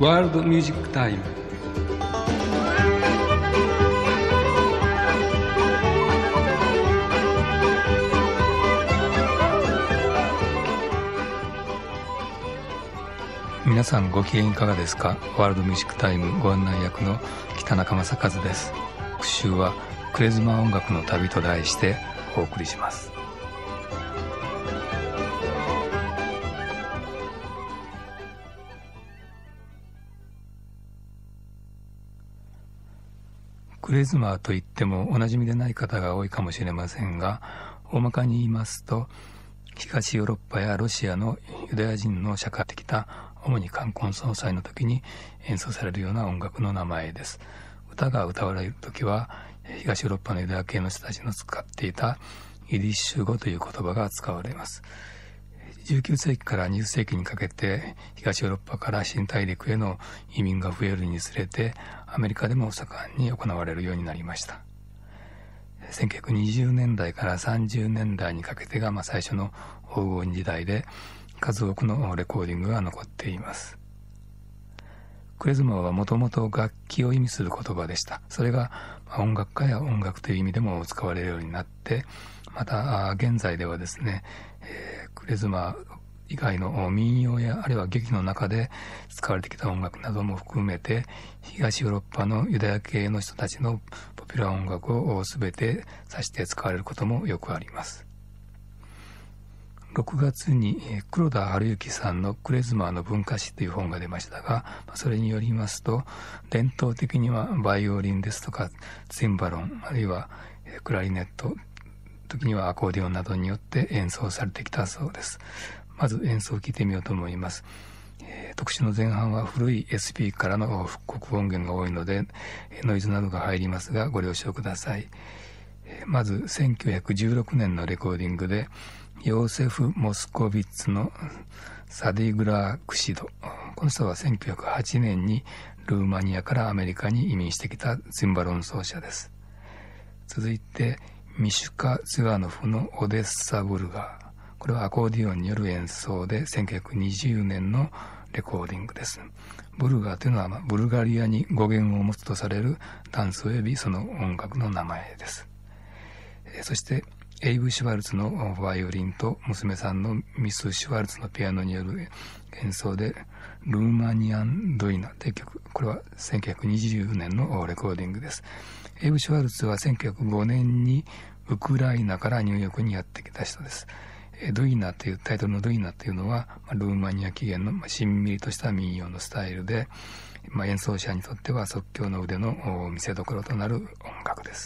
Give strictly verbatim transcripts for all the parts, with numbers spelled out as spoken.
ワールドミュージックタイム。皆さんご機嫌いかがですか。ワールドミュージックタイムご案内役の北中正和です。復習はクレズマー音楽の旅と題してお送りします。クレズマーといってもおなじみでない方が多いかもしれませんが、大まかに言いますと、東ヨーロッパやロシアのユダヤ人の社会的な主に冠婚葬祭の時に演奏されるような音楽の名前です。歌が歌われる時は東ヨーロッパのユダヤ系の人たちの使っていたイディッシュ語という言葉が使われます。じゅうきゅう世紀からにじゅっ世紀にかけて東ヨーロッパから新大陸への移民が増えるにつれてアメリカでも盛んに行われるようになりました。せんきゅうひゃくにじゅうねんだいからさんじゅうねんだいにかけてがまあ最初の黄金時代で、数多くのレコーディングが残っています。クレズマーはもともと楽器を意味する言葉でした。それが音楽家や音楽という意味でも使われるようになって、また現在ではですね、えー、クレズマー以外の民謡やあるいは劇の中で使われてきた音楽なども含めて、東ヨーロッパのユダヤ系の人たちのポピュラー音楽を全て指して使われることもよくあります。ろくがつに黒田晴之さんのクレズマーの文化史という本が出ましたが、それによりますと、伝統的にはバイオリンですとかツィンバロン、あるいはクラリネット、時にはアコーディオンなどによって演奏されてきたそうです。まず演奏を聴いてみようと思います。えー、特集の前半は古い エスピー からの復刻音源が多いのでノイズなどが入りますがご了承ください。えー、まずせんきゅうひゃくじゅうろくねんのレコーディングでヨーセフ・モスコビッツのサディグラー・クシド。この人はせんきゅうひゃくはちねんにルーマニアからアメリカに移民してきたツィンバロン奏者です。続いてミシュカ・ツガノフのオデッサ・ブルガー。これはアコーディオンによる演奏でせんきゅうひゃくにじゅうねんのレコーディングです。ブルガーというのは、まあ、ブルガリアに語源を持つとされるダンス及びその音楽の名前です。えー、そしてエイブ・シュワルツのバイオリンと娘さんのミス・シュワルツのピアノによる演奏でルーマニアン・ドイナという曲、これはせんきゅうひゃくにじゅうねんのレコーディングです。エイブ・シュワルツはせんきゅうひゃくごねんにウクライナからニューヨークにやってきた人です。ドイナというタイトルのドイナというのはルーマニア起源のしんみりとした民謡のスタイルで、まあ、演奏者にとっては即興の腕の見せ所となる音楽です。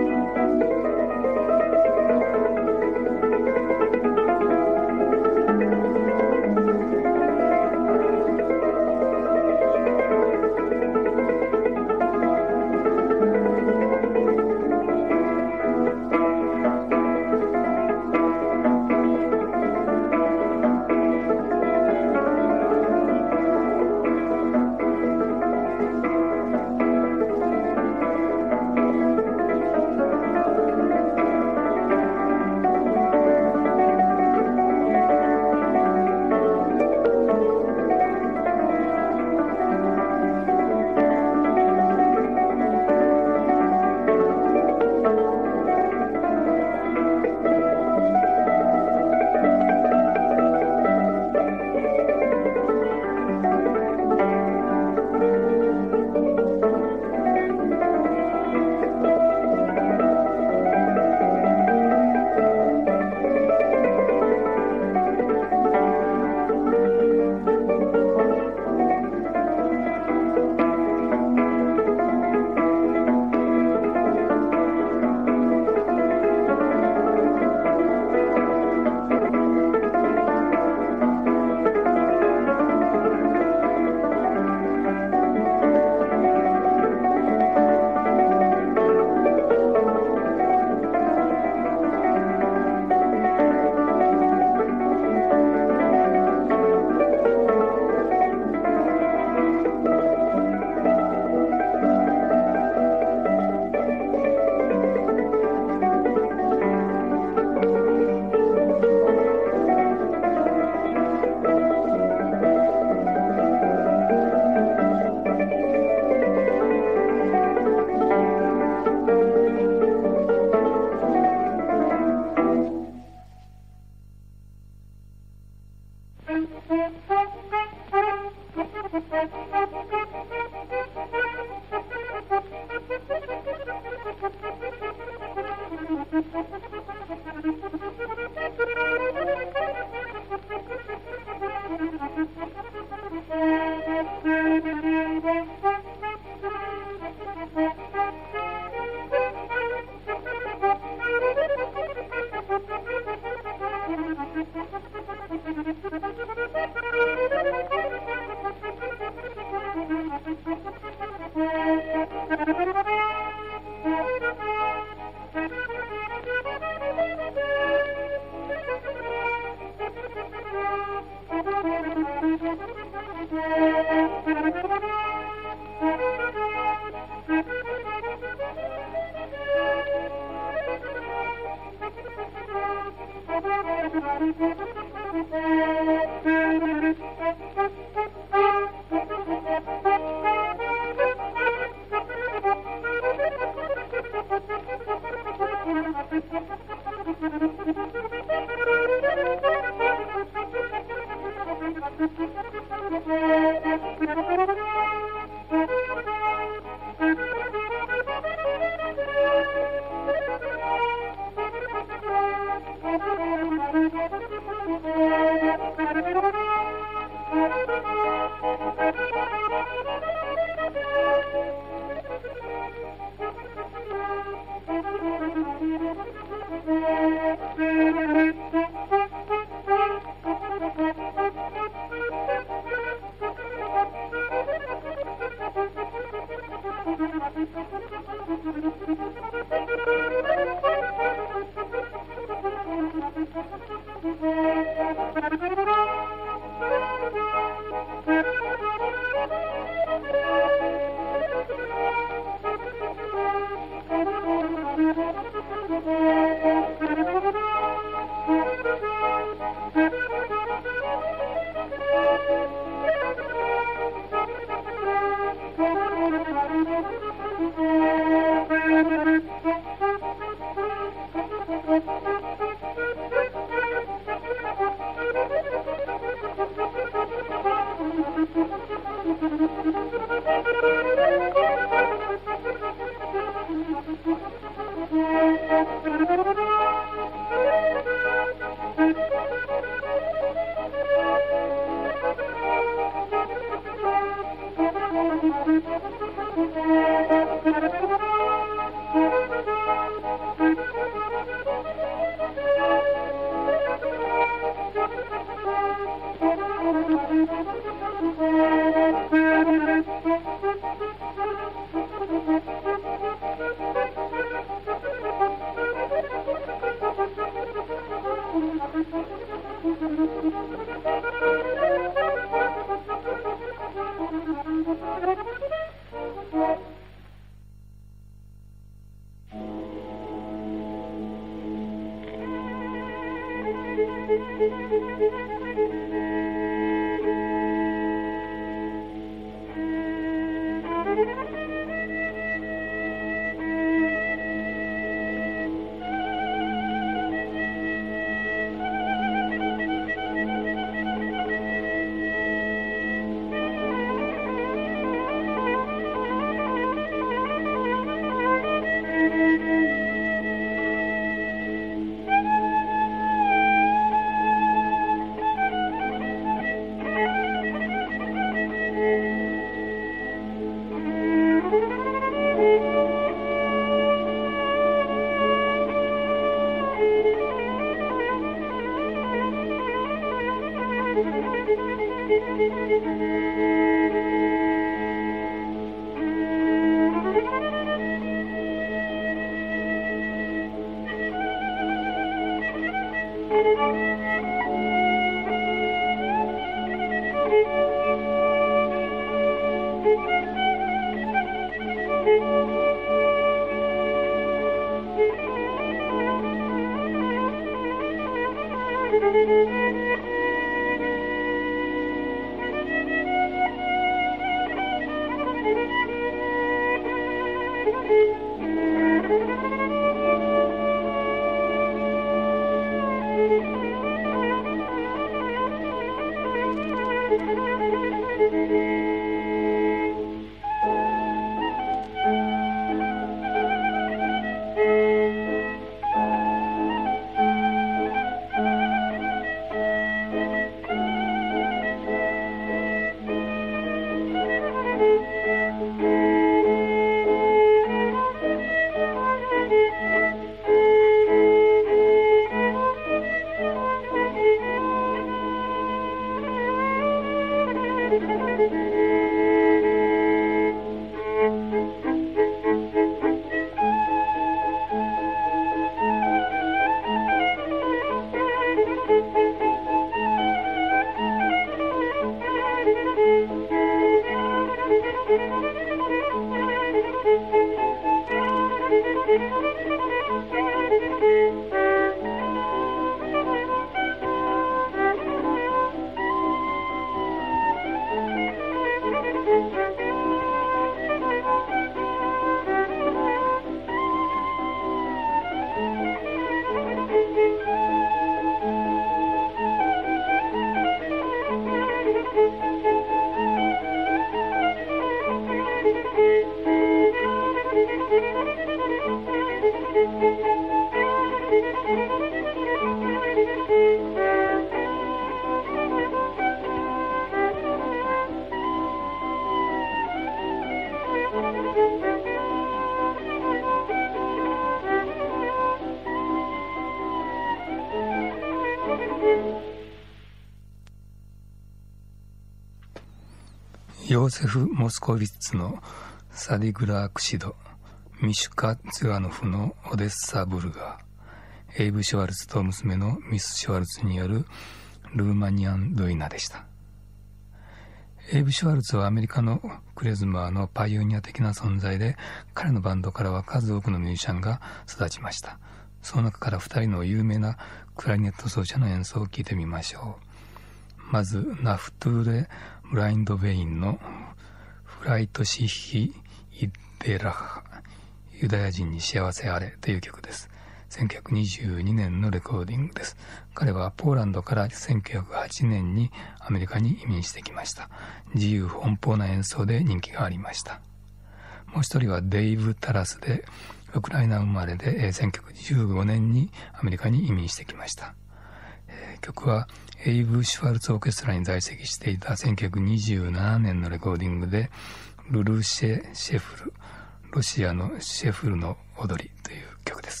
ヨーセフ・モスコビッツのサディグラークシド、ミシュカ・ツガノフのオデッサ・ブルガー、エイブ・シュワルツと娘のミス・シュワルツによるルーマニアン・ドゥイナでした。エイブ・シュワルツはアメリカのクレズマーのパイオニア的な存在で、彼のバンドからは数多くのミュージシャンが育ちました。その中からふたりの有名なクラリネット奏者の演奏を聴いてみましょう。まずナフトゥーレ・ブラインド・ベインのフライト・シヒ・イッデラハ、ユダヤ人に幸せあれという曲です。せんきゅうひゃくにじゅうにねんのレコーディングです。彼はポーランドからせんきゅうひゃくはちねんにアメリカに移民してきました。自由奔放な演奏で人気がありました。もう一人はデイブ・タラスで、ウクライナ生まれでせんきゅうひゃくじゅうごねんにアメリカに移民してきました。曲はエイブ・シュワルツオーケストラに在籍していたせんきゅうひゃくにじゅうななねんのレコーディングで、ルルシェ・シェフル、ロシアのシェフルの踊りという曲です。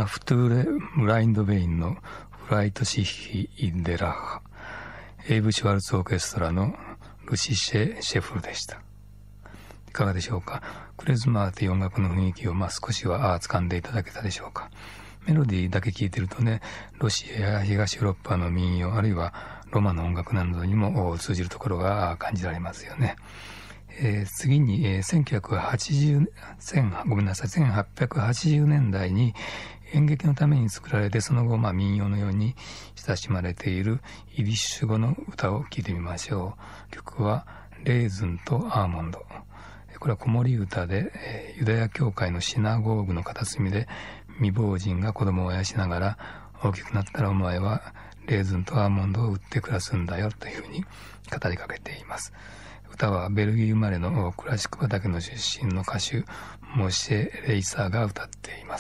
ラフトゥーレ・ブラインドベインのフライトシヒ・インデラッハ、エイブ・シュワルツオーケストラのルシシェ・シェフルでした。いかがでしょうか。クレズマーという音楽の雰囲気をまあ少しは掴んでいただけたでしょうか。メロディーだけ聴いてるとね、ロシアや東ヨーロッパの民謡あるいはロマの音楽などにも通じるところが感じられますよね。えー、次に、えー、せんきゅうひゃくはちじゅう、ごめんなさい、せんはっぴゃくはちじゅうねんだいに演劇のために作られて、その後、まあ、民謡のように親しまれているイディッシュ語の歌を聴いてみましょう。曲はレーズンとアーモンド。これは子守歌で、えー、ユダヤ教会のシナゴーグの片隅で未亡人が子供を養いながら、大きくなったらお前はレーズンとアーモンドを売って暮らすんだよというふうに語りかけています。歌はベルギー生まれのクラシック畑の出身の歌手モシェ・レイサーが歌っています。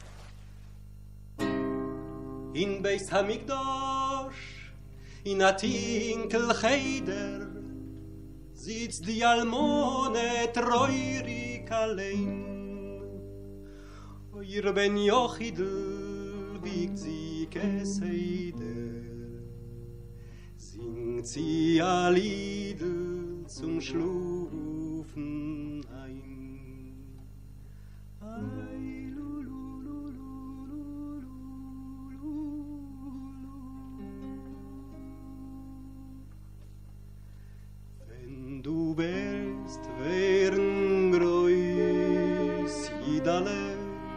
In Beis Hamikdash, in a tinkel Cheder, sitzt die Almone treurig allein. Ihr Ben Yochidl wiegt sie Keseder, singt sie a Liedl zum Schlufen ein. Ein Du wärst, wären groß Idale,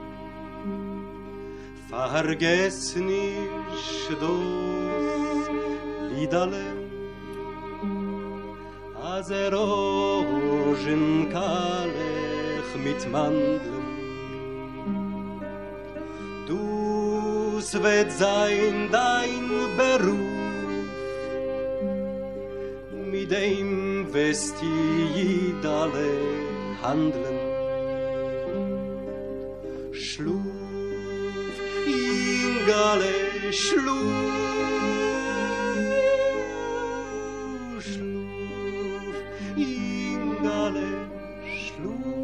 vergess nicht das Liedale, als er Rosenkalech mit Mandeln. Dus wird sein dein Beruf, mit dem wirst Idale handeln. Schluf, Ingale, schluf, schluf, Ingale, schluf.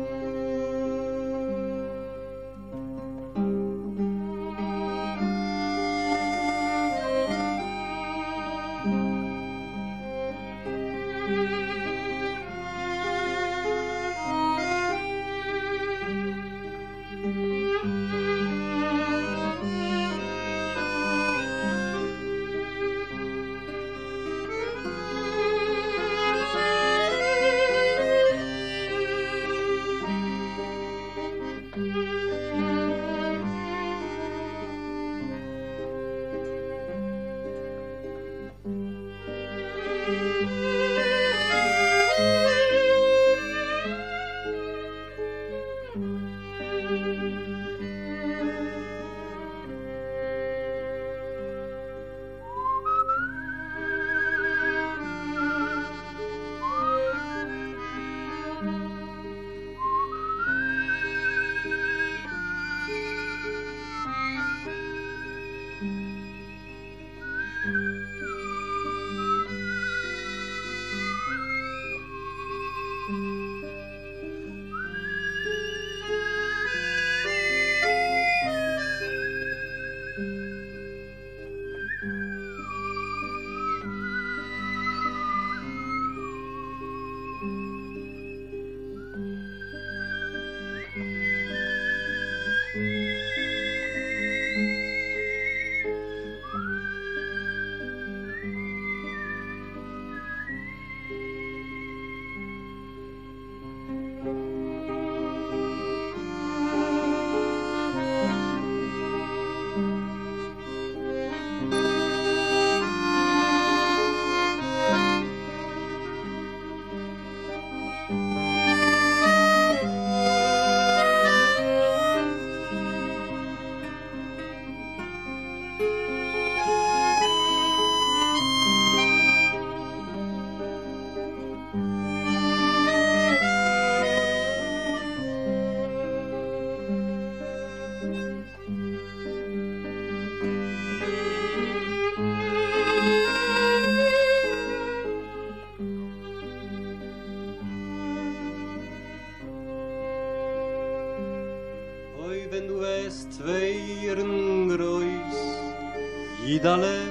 idale.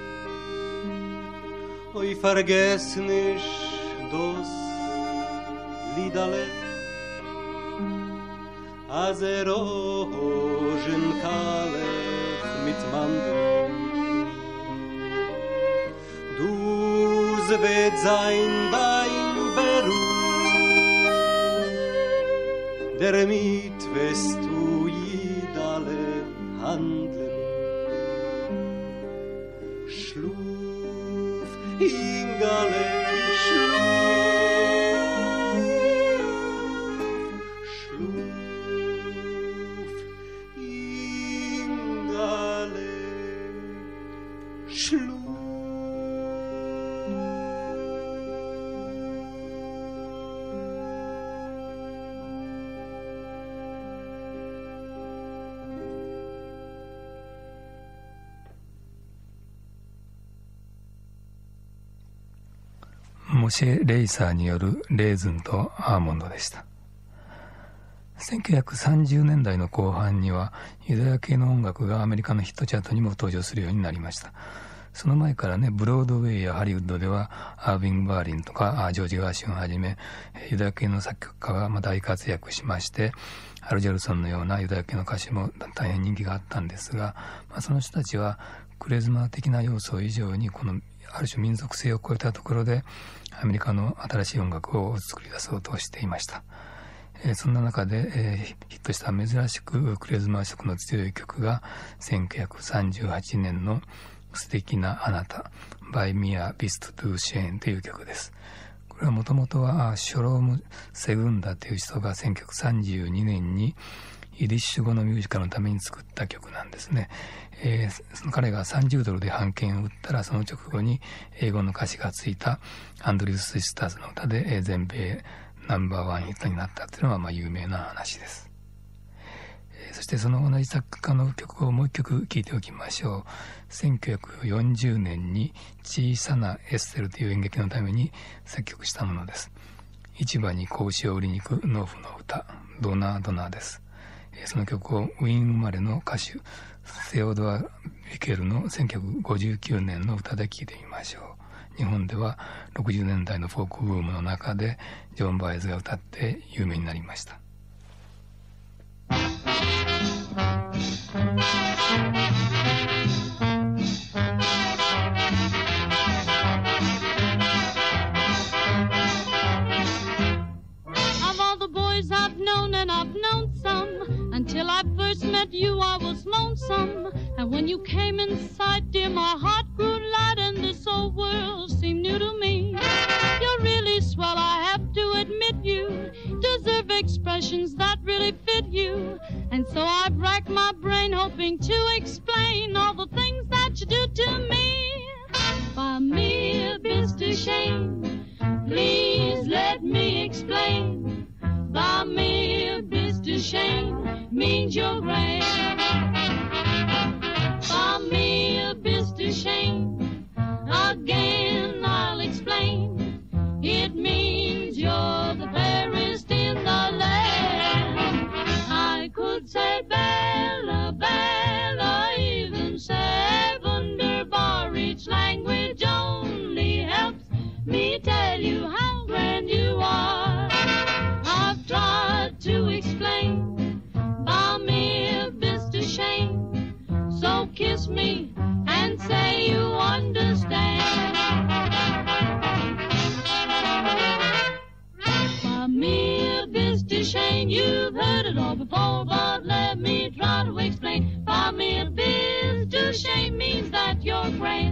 Oi vergess nicht das Liedale, als er Rosenkalef mit Mandeln. Du wird sein dein Beruf, damit wirst du idale handeln. Schluf, Ingale, schluf, schluf, Ingale, schluf. モシェ・レイサーによるレーズンとアーモンドでした。せんきゅうひゃくさんじゅうねんだいの後半にはユダヤ系の音楽がアメリカのヒットチャートにも登場するようになりました。その前からね、ブロードウェイやハリウッドではアービング・バーリンとかジョージ・ガーシュンをはじめユダヤ系の作曲家が大活躍しまして、アル・ジャルソンのようなユダヤ系の歌手も大変人気があったんですが、まあ、その人たちはクレズマー的な要素以上にこのある種民族性を超えたところでアメリカの新しい音楽を作り出そうとしていました。えー、そんな中で、えー、ヒットした珍しくクレズマー色の強い曲がせんきゅうひゃくさんじゅうはちねんの素敵なあなた by Mia Beast to Shane という曲です。これはもともとはショローム・セグンダという人がせんきゅうひゃくさんじゅうにねんにイディッシュ語のミュージカルのために作った曲なんですね。えー、その彼がさんじゅうドルで版権を売ったら、その直後に英語の歌詞がついたアンドリュース・シスターズの歌で、えー、全米ナンバーワンヒットになったというのはまあ有名な話です。えー、そしてその同じ作家の曲をもう一曲聴いておきましょう。せんきゅうひゃくよんじゅうねんに小さなエッセルという演劇のために作曲したものです。市場に子牛を売りに行く農夫の歌、ドナードナーです。その曲をウィーン生まれの歌手セオドア・ビケルのせんきゅうひゃくごじゅうきゅうねんの歌で聴いてみましょう。日本ではろくじゅうねんだいのフォークブームの中でジョン・バイズが歌って有名になりました。 I've known and I've known some. Until I first met you I was lonesome. And when you came in sight, dear, my heart grew light and this old world seemed new to me. You're really swell, I have to admit you deserve expressions that really fit you. And so I've racked my brain hoping to explain all the things that you do to me. By me a bit to shame, please let me explain.By me a bit to shame means you're great. By me a bit to shame, again I'll explain. It means you're the fairest in the land. I could say Bella, Bella, even say wunderbar. Each language only helps me tell you how grand you are.Tried to explain, by me a bit to shame. So kiss me and say you understand. By me a bit to shame, you've heard it all before, but let me try to explain. By me a bit to shame means that you're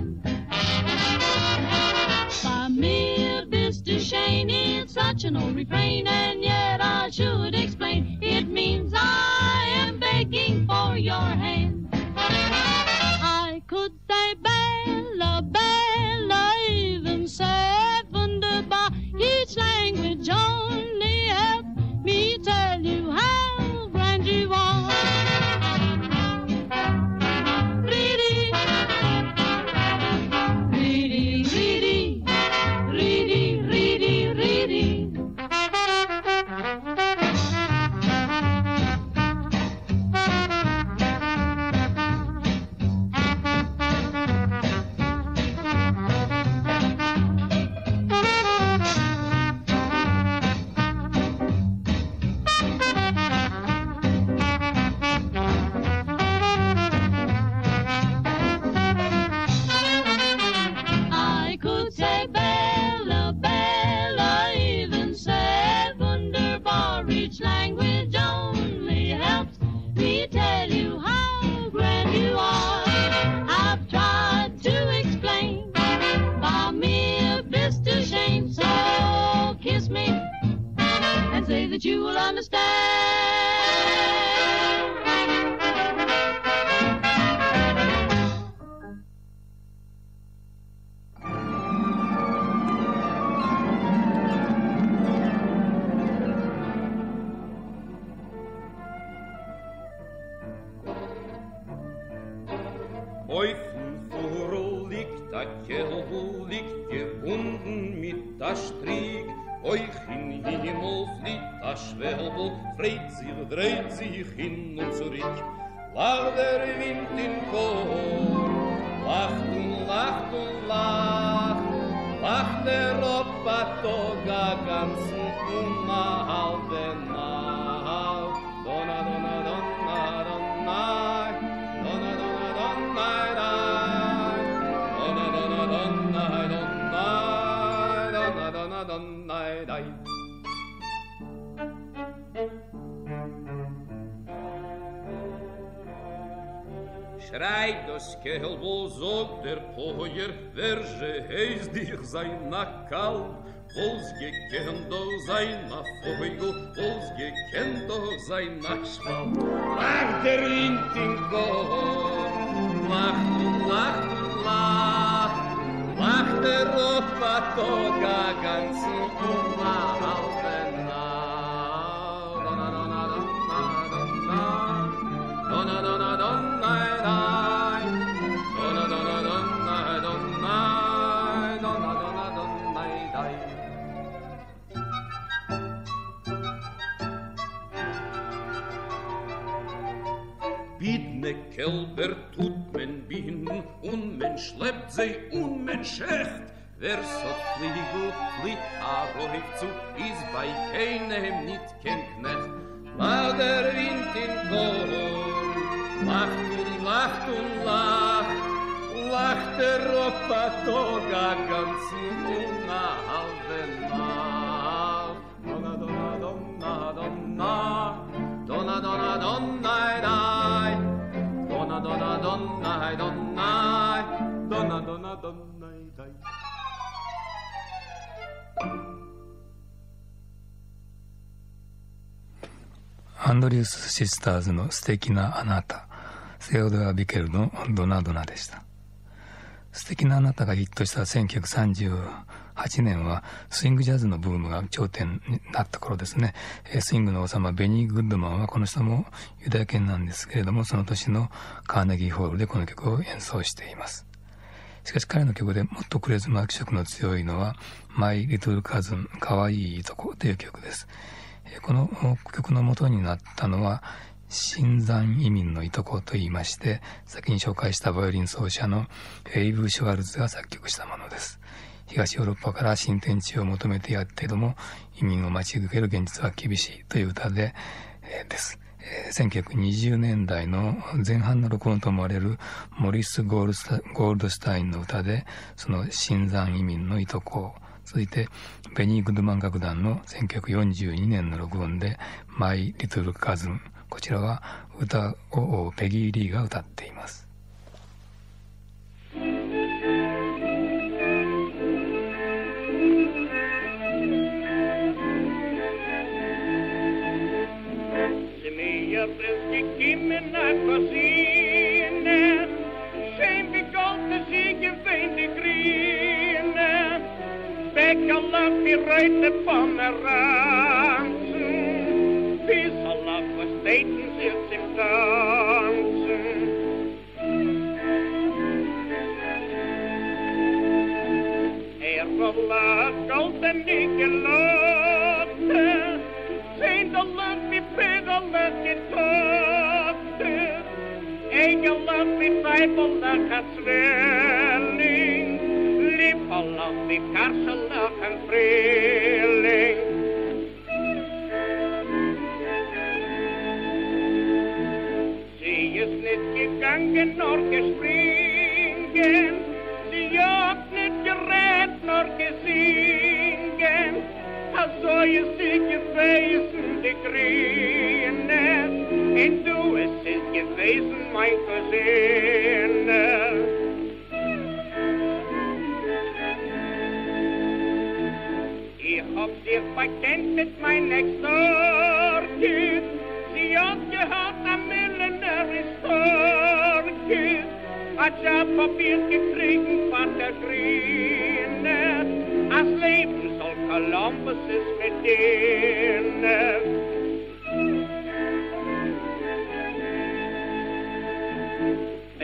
grand.By me a bit to shame, it's such an old refrain, and yet I should explain. It means I am begging for your hand. I could say Bella, Bella, even say wunderbar. Each language only helps me tell you how grand you are.Reedy, reedy, reedy, reedy. Euchen Furl liegt a Kettel, liegt gebunden mit a Strick. Euch in Himmel fliegt a Schwäbel, freit sich, dreht sich hin und zurück. Lacht der Wind in Chor, lacht und lacht und lacht, lacht der Opatoga ganzen und a halbe Nacht. Donna, donna, donna, donna, donna, donna, donna, donna, donna, donna, donna, donna, donna, donna. Schreit das Kälbel, sagt der Poier, wer je heiß dich sein na Kalb, wo's gekennt doch sein na Vogel, wo's gekennt doch sein na Schwalb. Lacht der Wind in Chor, lacht und lacht und lacht, lacht der Opatoga ganzen und a halbe Nacht. Donna, donna, donna, donna, donna, donna, donna. Bidne Kälber tut men binden, und men schleppt sie, und men schächt. Wer so fliegel, fliegt a Räuf zu, is bei keinem nit kein Knecht. Lacht der Wind in Chor, lacht und lacht und lacht, lacht der Opatoga ganzen und a halbe Nacht. Donna, donna, donna, donna, donna, donna, donna, dai. Donna, donna, donna, donna, donna, donna, donna, dai. アンドリュース・シスターズの素敵なあなた、セオドア・ビケルのドナドナでした。素敵なあなたがヒットしたせんきゅうひゃくさんじゅうはちねんはスイングジャズのブームが頂点になった頃ですね。スイングの王様ベニー・グッドマンはこの人もユダヤ系なんですけれども、その年のカーネギーホールでこの曲を演奏しています。しかし彼の曲でもっとクレズマー気色の強いのはマイ・リトル・カズン、かわいいいとこという曲です。この曲の元になったのは新山移民のいとこと言いまして、先に紹介したバイオリン奏者のエイブ・シュワルツが作曲したものです。東ヨーロッパから新天地を求めてやっているも移民を待ち受ける現実は厳しいという歌で、えー、です。せんきゅうひゃくにじゅうねんだいの前半の録音と思われるモリス・ゴールスタ、ゴールドスタインの歌で、その新山移民のいとこ、続いてベニー・グッドマン楽団のせんきゅうひゃくよんじゅうにねんの録音でマイ・リトル・カズン、こちらは歌をペギー・リーが歌っています。 Alla vi røyte pomeransen, vis alla for statens utsimdansen. Her rolla golden ikke låte, sent alla vi pedala til tåte, eg alla vi feibala katsvelling, alla vi karsala kan freling. Sies nit gegangen norge springen, sie jagt nit gerät norge singen, ha so je sig gewesen die Grine, en du es ist gewesen mein Cousine. Hab sich verkennt mit mein Ex-Dorkid, sie hat gehabt am Millionär-Storkid, hat ja Papier gekriegen von der Grine, als Leben soll Columbus ist mit denen.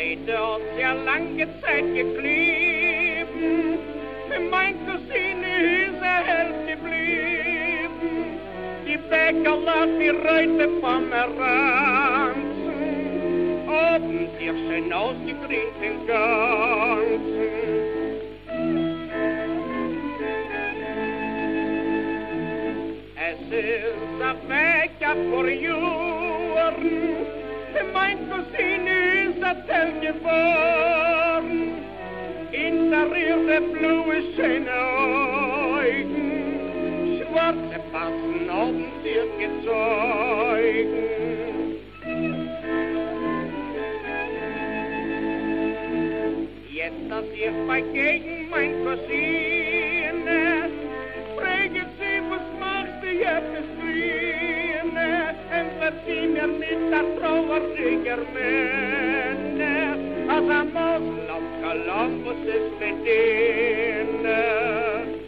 sei dort ja lange Zeit geblieben. Mein Cousine ist erhellt geblieben. Die Bäcker lässt die Reute vom Ranzen. Oben dir schön ausgegrinnt den Ganzen. Es ist ein Bäcker vor Jahren. Mein Cousine ist erzähl geworden. In der ihre blaue schöne Augen, schwarze Passen oben dir gezeugen. Jetzt, dass ich begegn mein Cousine, frage sie, was machst du jetzt Christine? Und wird sie mir mit der trauriger Männer, als am Ausland Columbus ist mit denen.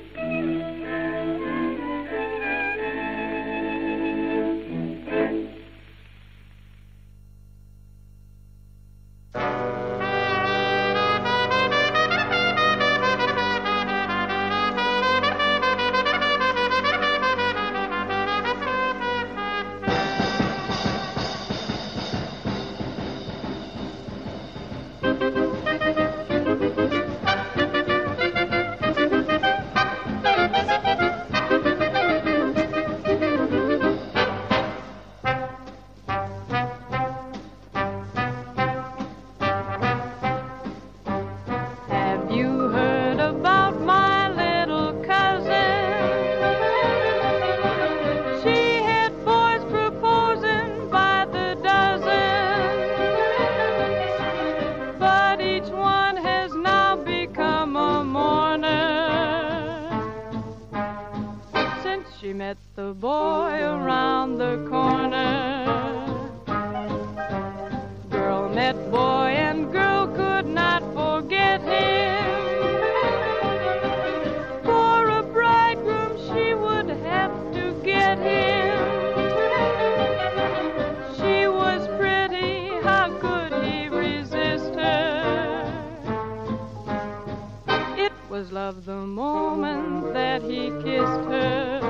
Love the moment that he kissed her.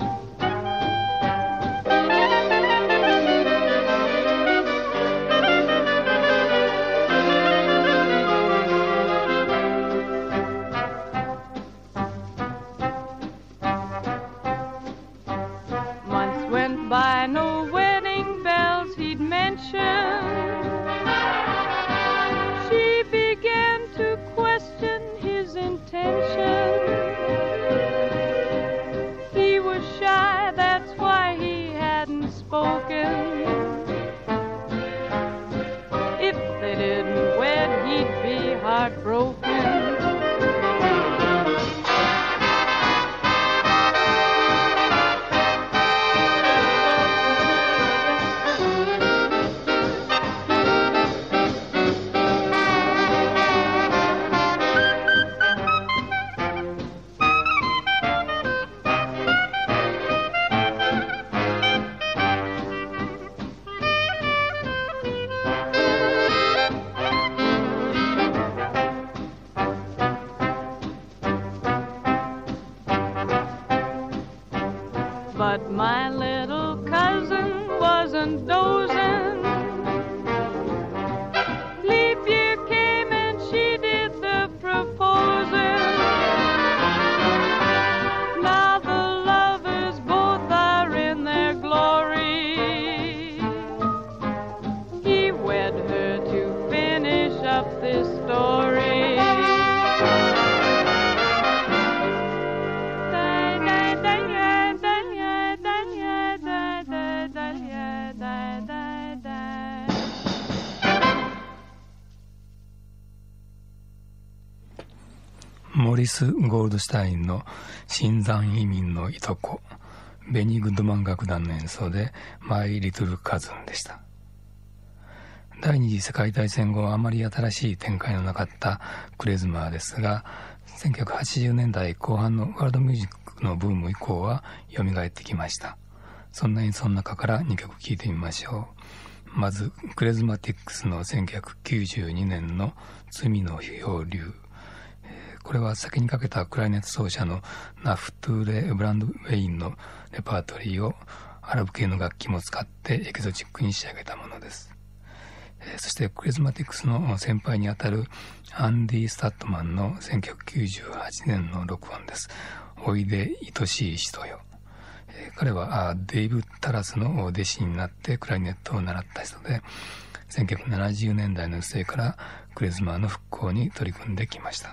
Months went by, no wedding bells he'd mention. She began to question his intention. He was shy, that's why he hadn't spoken. If they didn't wed, he'd be heartbroken. But my little cousin wasn't dozing. Leap year came and she did the proposing. Now the lovers both are in their glory. He wed her to finish up this story. モリス・ゴールドシュタインの新山移民のいとこ、ベニー・グッドマン楽団の演奏でマイ・リトル・カズンでした。第二次世界大戦後あまり新しい展開のなかったクレズマーですが、せんきゅうひゃくはちじゅうねんだいこう半のワールドミュージックのブーム以降は蘇ってきました。そんな演奏の中からにきょく聴いてみましょう。 まずクレズマティックスのせんきゅうひゃくきゅうじゅうにねんの罪の漂流、これは先にかけたクラリネット奏者のナフトゥーレ・ブランドウェインのレパートリーをアラブ系の楽器も使ってエキゾチックに仕上げたものです。そしてクレズマティックスの先輩にあたるアンディ・スタットマンのせんきゅうひゃくきゅうじゅうはちねんの録音です。おいで愛しい人よ。彼はデイブ・タラスの弟子になってクラリネットを習った人で、せんきゅうひゃくななじゅうねんだいの末からクレズマーの復興に取り組んできました。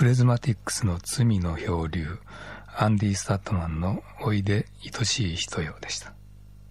クレズマティックスの罪の漂流、アンディ・スタットマンのおいで愛しい人よでした。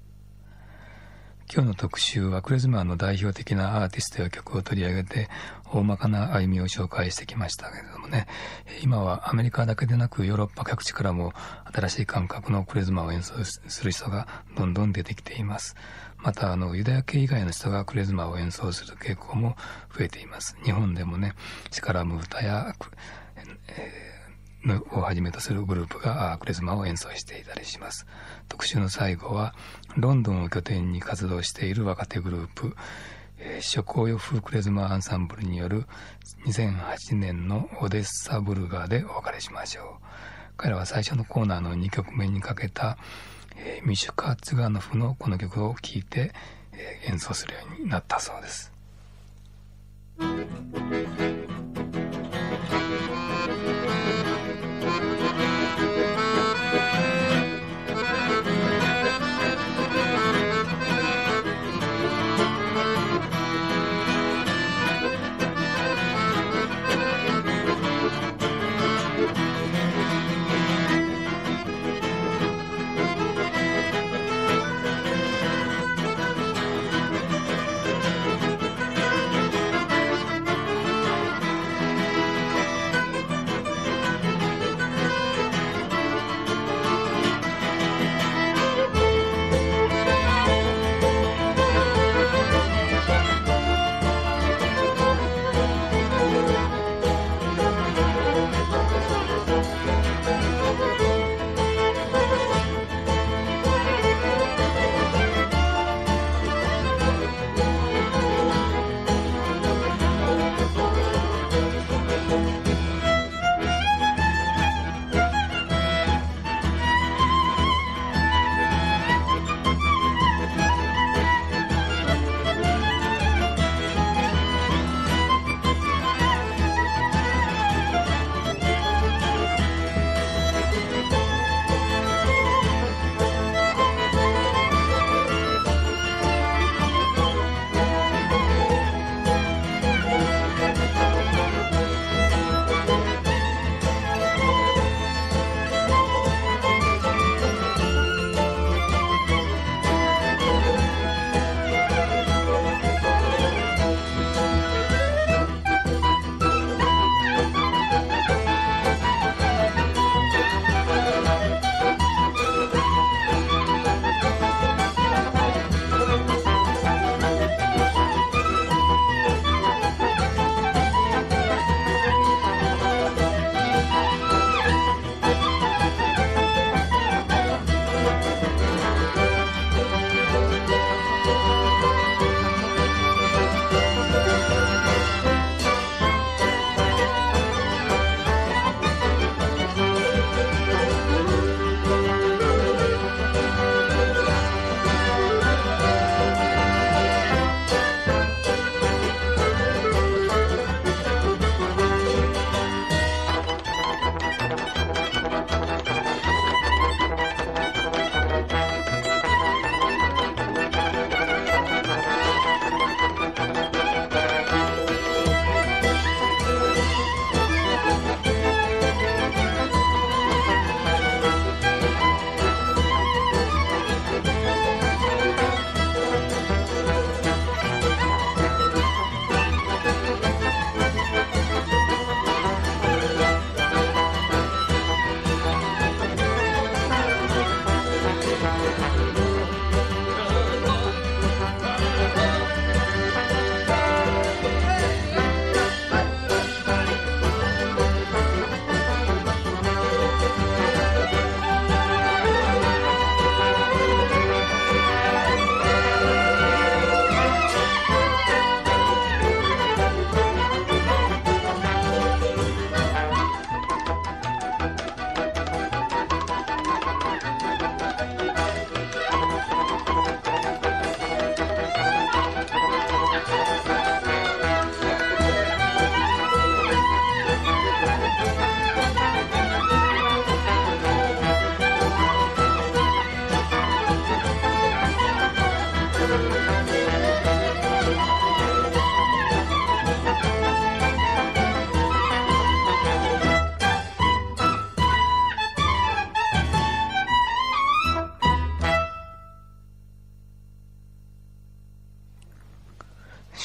今日の特集はクレズマーの代表的なアーティストや曲を取り上げて大まかな歩みを紹介してきましたけれどもね、今はアメリカだけでなくヨーロッパ各地からも新しい感覚のクレズマーを演奏する人がどんどん出てきています。またあのユダヤ系以外の人がクレズマーを演奏する傾向も増えています。日本でもね、シカラム歌や、えーをはじめとするグループがクレズマーを演奏していたりします。特集の最後はロンドンを拠点に活動している若手グループ、えー、諸公用風クレズマーアンサンブルによるにせんはちねんのオデッサブルガーでお別れしましょう。彼らは最初のコーナーのにきょくめにかけた、えー、ミシュカ・ツガノフのこの曲を聴いて、えー、演奏するようになったそうです。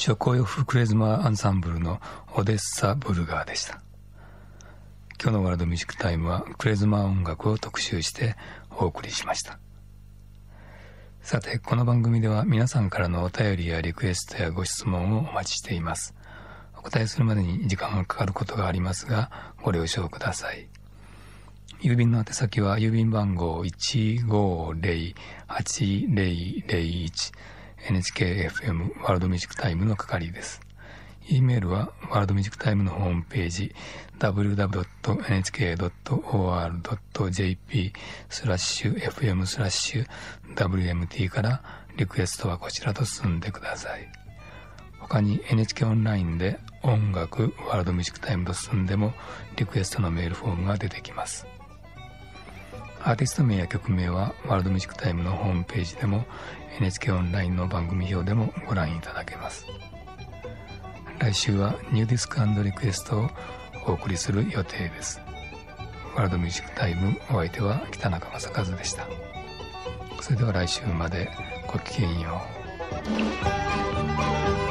諸コヨフクレズマーアンサンブルのオデッサ・ブルガーでした。今日のワールドミュージックタイムはクレズマー音楽を特集してお送りしました。さて、この番組では皆さんからのお便りやリクエストやご質問をお待ちしています。お答えするまでに時間がかかることがありますが、ご了承ください。郵便の宛先は郵便番号 いちごゼロ はちゼロゼロいち エヌエイチケーエフエム ワールドミュージックタイムの係です。E メールはワールドミュージックタイムのホームページ ダブリューダブリュードットエヌエイチケードットオーアールドットジェーピー スラッシュ エフエム スラッシュ ダブリューエムティー からリクエストはこちらと進んでください。他に エヌエイチケー オンラインで音楽ワールドミュージックタイムと進んでもリクエストのメールフォームが出てきます。アーティスト名や曲名はワールドミュージックタイムのホームページでも エヌエイチケー オンラインの番組表でもご覧いただけます。来週はニューディスク&リクエストをお送りする予定です。ワールドミュージックタイム、お相手は北中正和でした。それでは来週までごきげんよう。